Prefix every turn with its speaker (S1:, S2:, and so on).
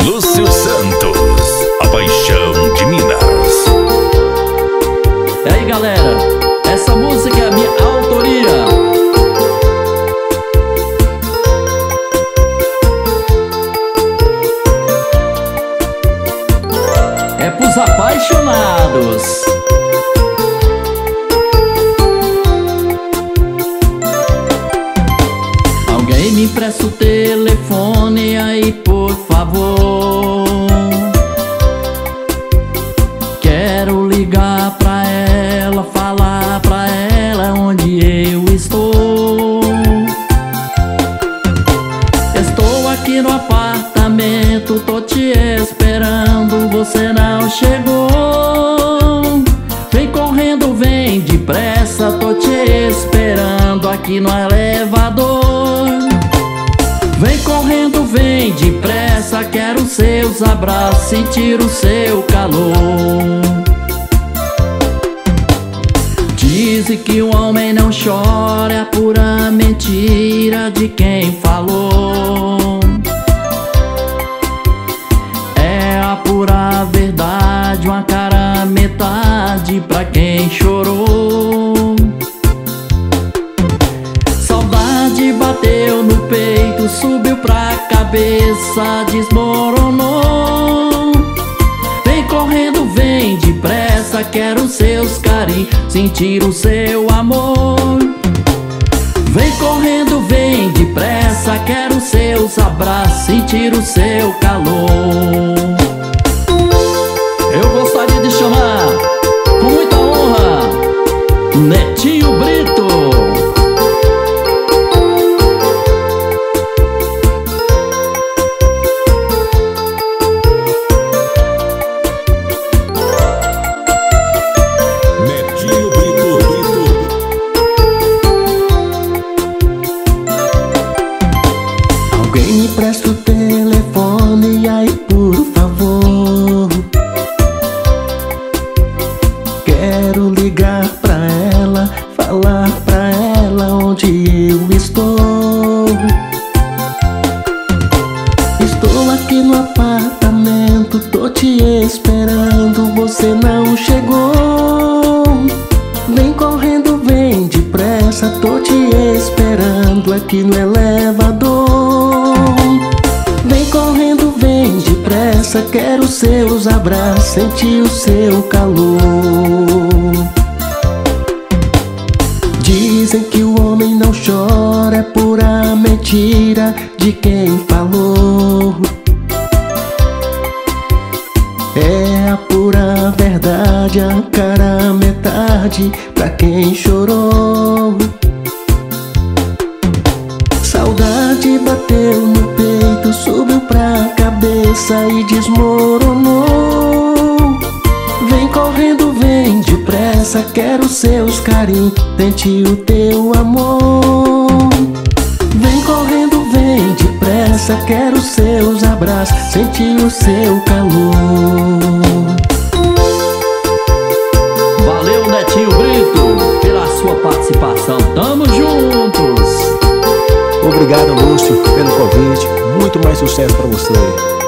S1: Lúcio Santos, a paixão de Minas.
S2: E aí galera, essa música é a minha autoria. É pros apaixonados. Alguém me empresta o telefone aí, por favor. Quero ligar pra ela, falar pra ela onde eu estou. Estou aqui no apartamento, tô te esperando, você não chegou. Vem correndo, vem depressa, tô te esperando aqui no elevador. Vem correndo, vem depressa, quero seus abraços, sentir o seu calor. Dizem que o homem não chora, é pura mentira de quem falou. É a pura verdade, uma cara metade pra quem chorou. Saudade bateu no peito, subiu pra cabeça, desmoronou. Vem correndo, vem depressa, quero seus carinhos, sentir o seu amor. Vem correndo, vem depressa, quero seus abraços, sentir o seu calor. Eu gostaria de chamar, com muita honra, Netinho Brito.
S3: Alguém me presta o telefone aí, por favor. Quero ligar pra ela, falar pra ela onde eu estou. Estou aqui no apartamento, tô te esperando, você não chegou. Vem correndo, vem depressa, tô te esperando aqui no elevador. Vem correndo, vem depressa, quero seus abraços, sentir o seu calor. Dizem que o homem não chora, é pura mentira de quem falou. É a pura verdade, a cara metade pra quem chorou. Saudade bateu no peito, subiu pra cabeça e desmoronou. Vem correndo, vem depressa, quero seus carinhos, sentir o teu amor. Vem correndo, vem depressa, quero seus abraços, sentir o seu calor.
S2: Valeu, Netinho Brito, pela sua participação. Tamo juntos.
S4: Obrigado, Lúcio, pelo convite. Muito mais sucesso pra você.